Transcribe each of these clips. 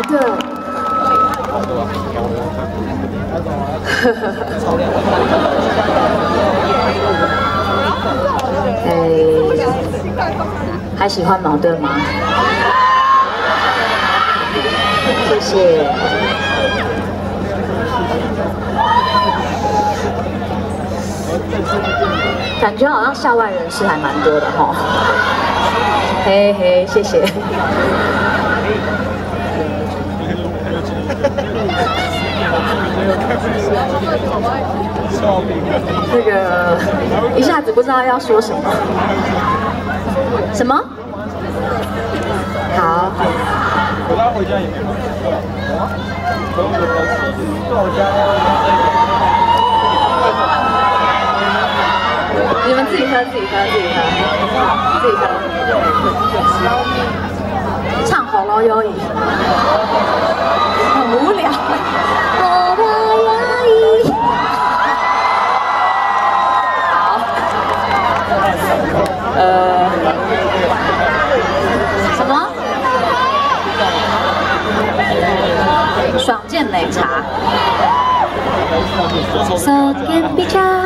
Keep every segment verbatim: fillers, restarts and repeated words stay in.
盾。哎，还喜欢矛盾吗？谢谢。感觉好像校外人士还蛮多的哈。嘿嘿，谢谢。那个一下子不知道要说什么。什么？好。我拉回家也没有。你们自己喝，自己喝，自己喝，自己喝。唱喉咙优椅，很无聊。喉咙优椅。好。呃。什么？爽健奶茶。手电笔茶。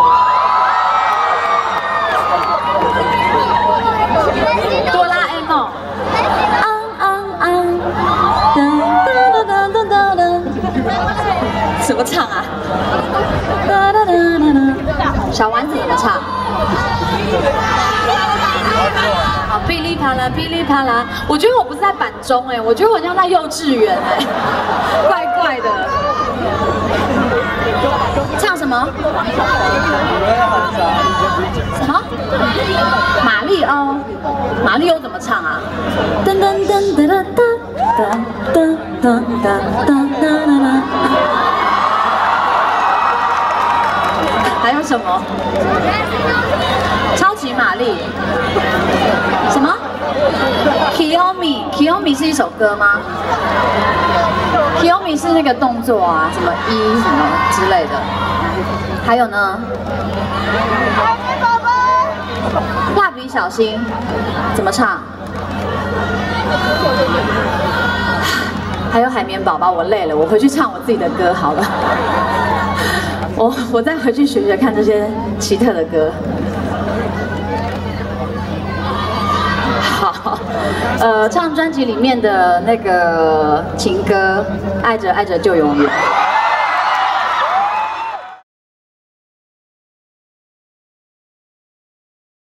哆啦 A 梦。昂昂昂。噔噔噔噔噔噔。怎么唱啊？哒哒哒哒哒。小丸子怎么唱？好，噼里啪啦，噼里啪啦。我觉得我不是在板中哎，我觉得我像在幼稚园哎，怪怪的。唱什么？什么？马里欧，马里欧怎么唱啊？噔噔噔噔噔噔噔噔噔噔噔噔。还有什么？超级玛丽。什么 ？Kiyomi，Kiyomi 是一首歌吗 ？Kiyomi 是那个动作啊，什么一什么之类的。还有呢？蜡笔小新怎么唱？还有海绵宝宝，我累了，我回去唱我自己的歌好了。我我再回去学学看这些奇特的歌。好，呃，唱专辑里面的那个情歌，爱着爱着就永远。